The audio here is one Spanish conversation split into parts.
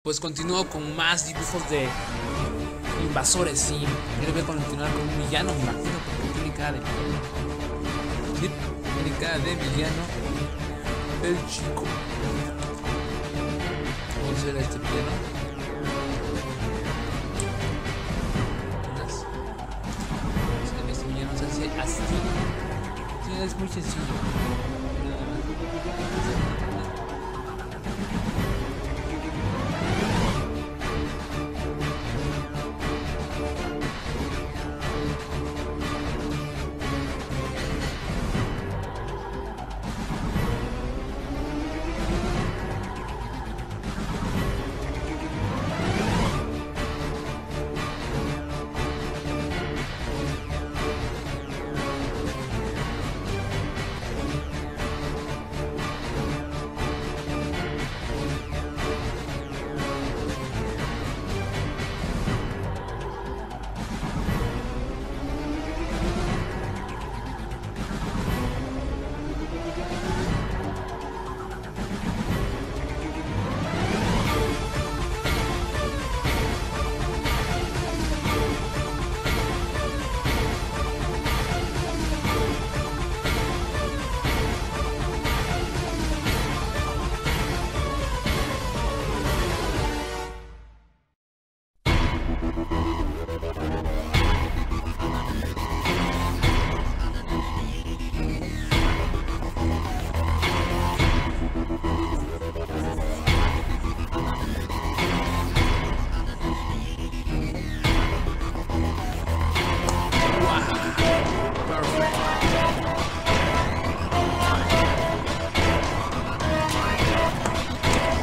Pues continúo con más dibujos de invasores, sí. Yo voy a continuar con un villano, me imagino, porque tiene cara de villano. Sí, tiene cara de villano. El chico. ¿Cómo será este villano? Este villano se hace así. Sí, es muy sencillo.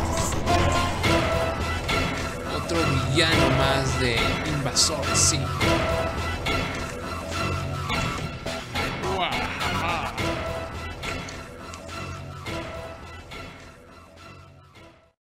Villano más de invasores, sí.